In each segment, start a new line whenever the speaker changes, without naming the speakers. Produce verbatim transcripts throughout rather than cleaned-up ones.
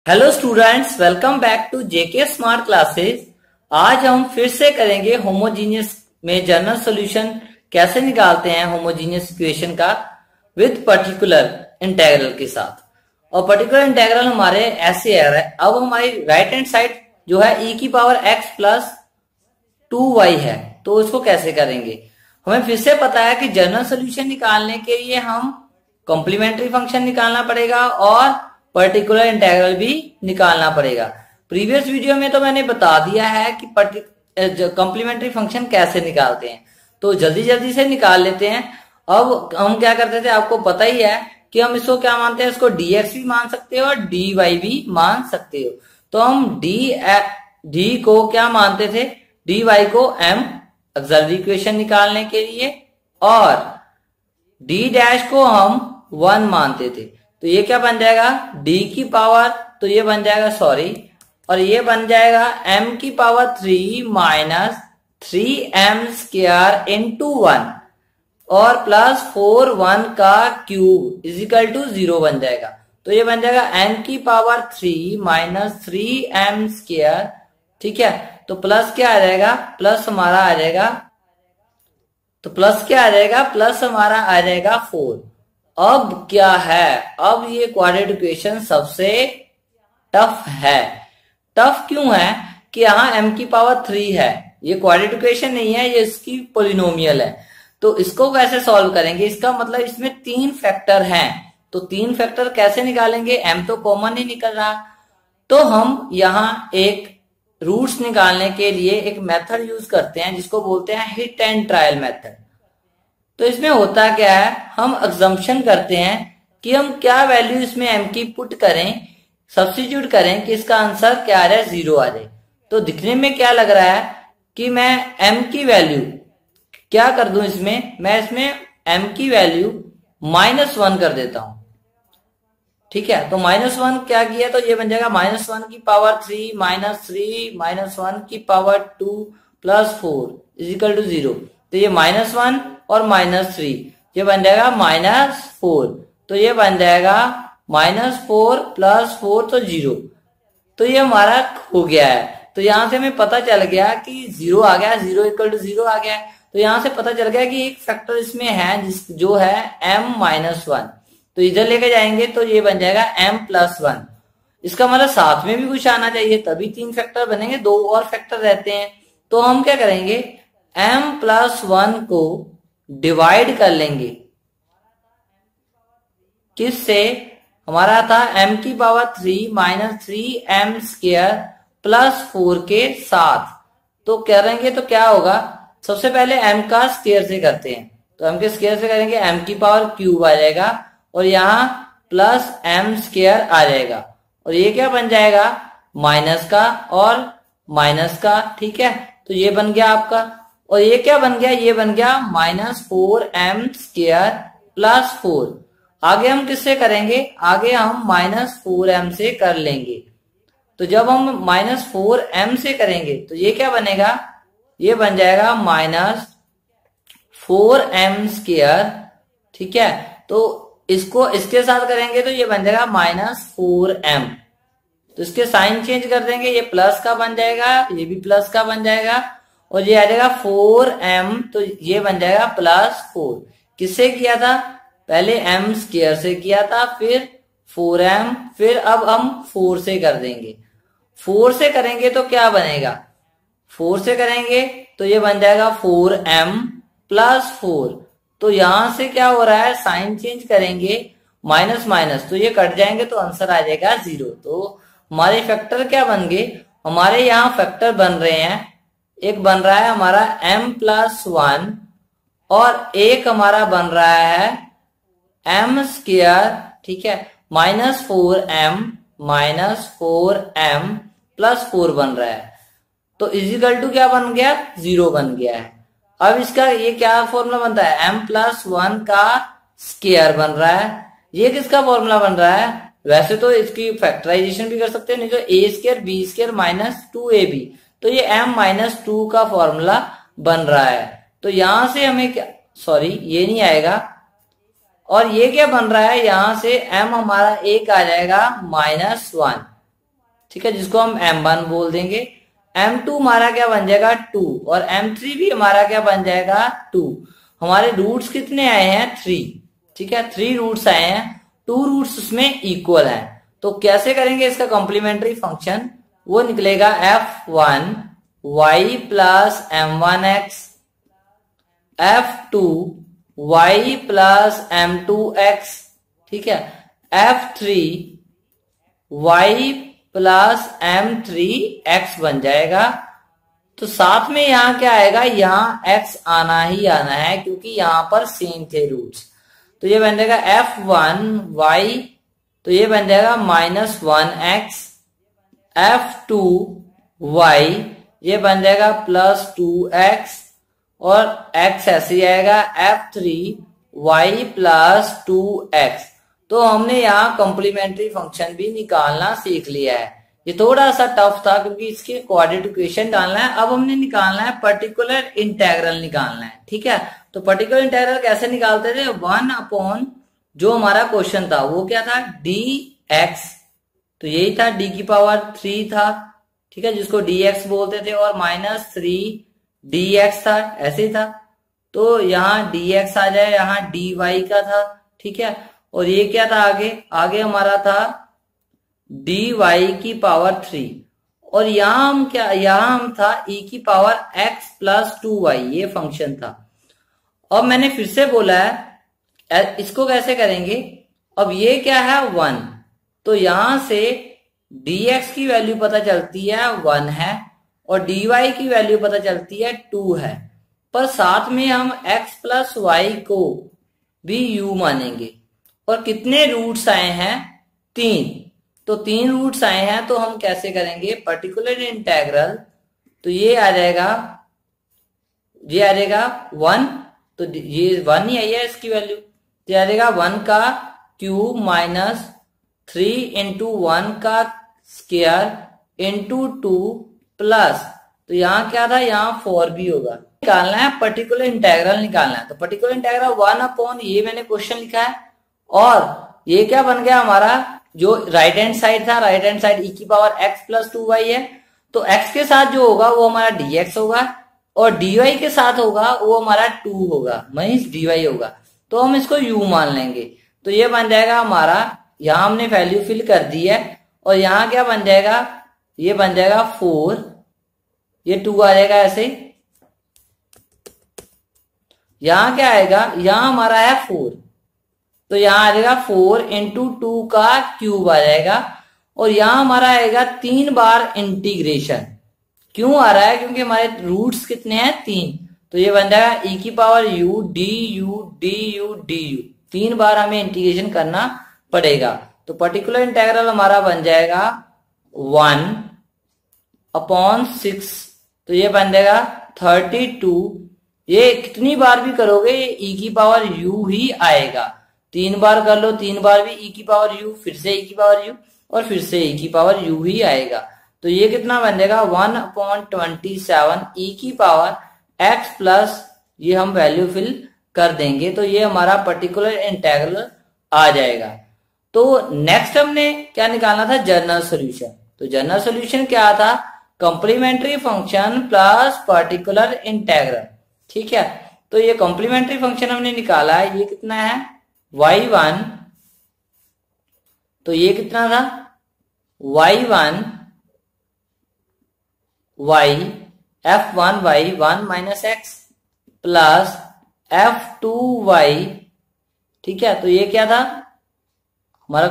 Hello students, welcome back to JK smart classes. आज हम फिर से करेंगे होमोजीनियस में जनरल सॉल्यूशन कैसे निकालते हैं होमोजीनियस इक्वेशन का विद पर्टिकुलर इंटीग्रल के साथ। और पर्टिकुलर इंटीग्रल हमारे ऐसे आ रहा है। अब हमारी राइट हैंड साइड जो है e की power x plus two y है, तो इसको कैसे करेंगे। हमें फिर से पता है कि जनरल सॉल्यूशन निकालने के लिए हम कॉम्प्लीमेंट्री फंक्शन निकालना पड़ेगा और पर्टिकुलर इंटीग्रल भी निकालना पड़ेगा। प्रीवियस वीडियो में तो मैंने बता दिया है कि कॉम्प्लीमेंट्री फंक्शन कैसे निकालते हैं, तो जल्दी जल्दी से निकाल लेते हैं। अब हम क्या करते थे, आपको पता ही है कि हम इसको क्या मानते हैं, इसको dx भी मान सकते हो और dy भी मान सकते हो। तो हम d d को क्या मानते थे, dy को m ऑक्सिलरी इक्वेशन निकालने के लिए और d डैश को हम वन मानते थे। तो ये क्या बन जाएगा, d की पावर, तो ये बन जाएगा सॉरी और ये बन जाएगा m की power three minus three m square into one और प्लस फोर वन का क्यूब इजिकल टू जीरो बन जाएगा। तो ये बन जाएगा n की power three minus three m square, ठीक है। तो प्लस क्या आ जाएगा, प्लस हमारा आ जाएगा, तो प्लस क्या आ जाएगा, प्लस हमारा आ जाएगा फोर। अब क्या है, अब ये क्वाड्रेटिक इक्वेशन सबसे टफ है। टफ क्यों है कि यहाँ m की पावर थ्री है, ये क्वाड्रेटिक इक्वेशन नहीं है, ये इसकी पोलिनोमियल है। तो इसको कैसे सॉल्व करेंगे, इसका मतलब इसमें तीन फैक्टर हैं। तो तीन फैक्टर कैसे निकालेंगे, m तो कॉमन ही निकल रहा। तो हम यहाँ एक रूट्स निकालने के लिए एक मेथड यूज करते हैं जिसको बोलते हैं हिट एंड ट्रायल मेथड। तो इसमें होता क्या है, हम अजम्पशन करते हैं कि हम क्या वैल्यू इसमें m की पुट करें, सब्स्टिट्यूट करें कि इसका आंसर क्या आ रहा है, जीरो आ जाए। तो दिखने में क्या लग रहा है कि मैं m की वैल्यू क्या कर दूं, इसमें मैं इसमें m की वैल्यू माइनस वन कर देता हूं, ठीक है। तो माइनस वन क्या किया, तो ये बन जाएगा माइनस वन की power three minus three minus one की power two plus four equal to zero. तो ये माइनस वन और माइनस थ्री, ये बन जाएगा माइनस फोर। तो ये बन जाएगा माइनस फोर प्लस फोर तो जीरो। तो ये हमारा हो गया है। तो यहां से हमें पता चल गया कि जीरो आ गया, जीरो इक्वल टू जीरो आ गया। तो यहां से पता चल गया कि एक फैक्टर इसमें है जिस जो है m माइनस वन। तो इधर लेके जाएंगे तो ये बन जाएगा m प्लस वन। इसका मतलब साथ में भी कुछ आना चाहिए, तभी तीन फैक्टर बनेंगे, दो और फैक्टर रहते हैं। तो हम क्या करेंगे, m प्लस वन को डिवाइड कर लेंगे, किससे, हमारा था m की power three minus three m square plus four के साथ। तो करेंगे तो क्या होगा, सबसे पहले m का स्क्वायर से करते हैं। तो m के स्क्वायर से करेंगे, m की पावर क्यूब आ जाएगा और यहाँ प्लस एम स्क्वायर आ जाएगा और ये क्या बन जाएगा, माइनस का और माइनस का, ठीक है। तो ये बन गया आपका, और ये क्या बन गया, ये बन गया minus four m square plus four. आगे हम किससे करेंगे, आगे हम माइनस फोर एम से कर लेंगे। तो जब हम माइनस फोर एम से करेंगे तो ये क्या बनेगा, ये बन जाएगा माइनस फोर एम स्क्वायर, ठीक है। तो इसको इसके साथ करेंगे तो ये बन जाएगा माइनस फोर एम। तो इसके साइन चेंज कर देंगे, ये प्लस का बन जाएगा, ये भी प्लस का बन जाएगा और ये आ जाएगा फोर एम। तो ये बन जाएगा प्लस फोर। किससे किया था, पहले m स्क्वायर से किया था, फिर फोर एम, फिर अब हम फोर से कर देंगे। फोर से करेंगे तो क्या बनेगा, फोर से करेंगे तो ये बन जाएगा फोर एम प्लस फोर। तो यहां से क्या हो रहा है, साइन चेंज करेंगे, माइनस माइनस, तो ये कट जाएंगे तो आंसर आ जाएगा जीरो। तो हमारे फैक्टर क्या बन गए, हमारे यहाँ फैक्टर बन रहे हैं, एक बन रहा है हमारा m प्लस वन और एक हमारा बन रहा है m स्क्वायर, ठीक है, minus four m minus four m plus four बन रहा है। तो इजिकल टू क्या बन गया, जीरो बन गया है। अब इसका ये क्या फॉर्मूला बनता है, m प्लस वन का स्क्वायर बन रहा है। ये किसका फॉर्मूला बन रहा है, वैसे तो इसकी फैक्टराइजेशन भी कर सकते हैं, नहीं तो a square b square minus two a b. तो ये m माइनस टू का फॉर्मूला बन रहा है। तो यहां से हमें क्या, सॉरी ये नहीं आएगा, और ये क्या बन रहा है, यहां से m हमारा एक आ जाएगा माइनस वन, ठीक है, जिसको हम एम वन बोल देंगे। एम टू हमारा क्या बन जाएगा टू, और एम थ्री भी हमारा क्या बन जाएगा टू। हमारे रूट्स कितने आए हैं थ्री, ठीक है, थ्री रूट्स आए हैं, टू रूट्स उसमें इक्वल हैं। तो कैसे करेंगे इसका कॉम्प्लीमेंट्री फंक्शन, वो निकलेगा f one y plus m one x, f two y plus m two x, ठीक है, f three y plus m three x बन जाएगा। तो साथ में यहां क्या आएगा, यहां x आना ही आना है क्योंकि यहां पर सेम थे रूट्स। तो ये बन जाएगा एफ वन वाई, तो ये बन जाएगा minus one x, f two y ये बन जाएगा प्लस टू एक्स, और x ऐसे ही आएगा f three y plus two x. तो हमने यहाँ कॉम्प्लीमेंट्री फंक्शन भी निकालना सीख लिया है। ये थोड़ा सा टफ था क्योंकि इसके क्वाड्रेटिक इक्वेशन डालना है। अब हमने निकालना है पर्टिकुलर इंटेग्रल निकालना है, ठीक है। तो पर्टिकुलर इंटेग्रल कैसे निकालते थे, वन अपॉन जो हमारा क्वेश्चन था वो क्या था डी एक्स, तो यही था डी की पावर थ्री था, ठीक है, जिसको डी एक्स बोलते थे, और माइनस थ्री डी एक्स था, ऐसे ही था। तो यहाँ डी एक्स आ जाए, यहाँ डी वाई का था, ठीक है, और ये क्या था आगे, आगे हमारा था डी वाई की पावर थ्री, और यहां हम क्या, यहां हम था e की power x plus two y, ये फंक्शन था। अब मैंने फिर से बोला है इसको कैसे करेंगे, अब ये क्या है वन, तो यहां से dx की वैल्यू पता चलती है वन है, और dy की वैल्यू पता चलती है टू है, पर साथ में हम x प्लस वाई को भी u मानेंगे। और कितने रूट्स आए हैं, तीन, तो तीन रूट्स आए हैं, तो हम कैसे करेंगे पर्टिकुलर इंटेग्रल, तो ये आ जाएगा, ये आ जाएगा वन, तो ये वन ही आई है इसकी वैल्यू, तो आ जाएगा वन का cube minus three into one का स्क्वायर इंटू टू प्लस, तो यहाँ क्या था, यहाँ फोर भी होगा। निकालना है पर्टिकुलर इंटेग्रल निकालना है, तो पर्टिकुलर इंटेग्रल वन अपॉन ये मैंने क्वेश्चन लिखा है, और ये क्या बन गया हमारा, जो राइट हैंड साइड था, राइट हैंड साइड e की power x plus two y है, तो x के साथ जो होगा वो हमारा dx होगा, और dy के साथ होगा वो हमारा टू होगा, मींस dy होगा, तो हम इसको u मान लेंगे। तो ये बन जाएगा हमारा, यहां हमने वैल्यू फिल कर दी है, और यहाँ क्या बन जाएगा, ये बन जाएगा फोर, ये टू आ जाएगा ऐसे, यहां क्या आएगा, यहां हमारा है फोर, तो यहां आ जाएगा फोर इंटू टू का क्यूब आ जाएगा, और यहां हमारा आएगा तीन बार इंटीग्रेशन। क्यों आ रहा है, क्योंकि हमारे रूट्स कितने हैं तीन, तो ये बन जाएगा e की power u d u d u d u, तीन बार हमें इंटीग्रेशन करना पड़ेगा। तो पर्टिकुलर इंटेग्रल हमारा बन जाएगा वन अपॉन सिक्स, तो ये बन जाएगा थर्टी टू, ये कितनी बार भी करोगे ये e की पावर u ही आएगा, तीन बार कर लो, तीन बार भी e की पावर u, फिर से e की पावर u, और फिर से e की पावर u ही आएगा। तो ये कितना बन जाएगा one upon twenty seven e की पावर x प्लस, ये हम वैल्यू फिल कर देंगे, तो ये हमारा पर्टिकुलर इंटेग्रल आ जाएगा। तो नेक्स्ट हमने क्या निकालना था, जनरल सोल्यूशन। तो जनरल सोल्यूशन क्या था, complementary function plus particular integral, ठीक है। तो ये कॉम्प्लीमेंट्री फंक्शन हमने निकाला है, ये कितना है वाई वन, तो ये कितना था y one y f one y one minus x plus f two y, ठीक है, तो ये क्या था हमारा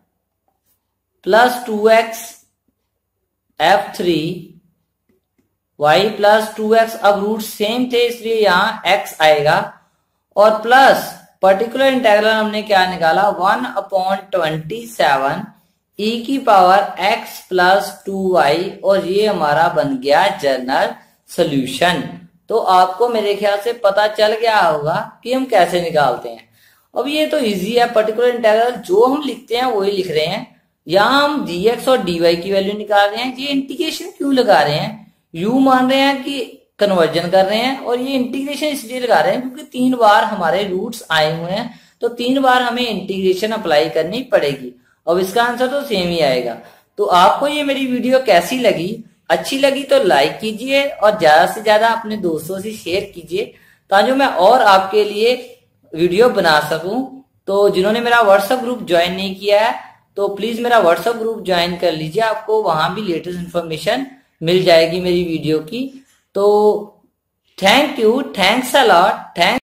plus two x f three y plus two x, अब रूट सेम थे इसलिए यहां x आएगा, और प्लस पर्टिकुलर इंटेग्रल हमने क्या निकाला one upon twenty seven e की power x plus two y, और ये हमारा बन गया जनरल सोल्यूशन। तो आपको मेरे ख्याल से पता चल गया होगा कि हम कैसे निकालते हैं। अब ये तो इजी है, पर्टिकुलर इंटेग्रल जो हम लिखते हैं वही लिख रहे हैं, यहां हम dx और dy की वैल्यू निकाल रहे हैं। ये इंटीग्रेशन क्यों लगा रहे हैं, u मान रहे हैं कि कन्वर्जन कर रहे हैं, और ये इंटीग्रेशन इसलिए लगा रहे हैं क्योंकि तीन बार हमारे रूट्स आए हुए हैं, तो तीन बार हमें इंटीग्रेशन अप्लाई करनी पड़ेगी। अब इसका आंसर तो सेम ही आएगा। तो आपको ये मेरी वीडियो कैसी लगी, अच्छी लगी तो लाइक कीजिए और ज्यादा से ज्यादा अपने दोस्तों से शेयर कीजिए ताकि मैं और आपके लिए वीडियो बना सकूं। तो जिन्होंने मेरा व्हाट्सएप ग्रुप ज्वाइन नहीं किया है तो प्लीज मेरा व्हाट्सएप ग्रुप ज्वाइन कर लीजिए, आपको वहां भी लेटेस्ट इन्फॉर्मेशन मिल जाएगी मेरी वीडियो की। तो thank you, thanks a lot, thank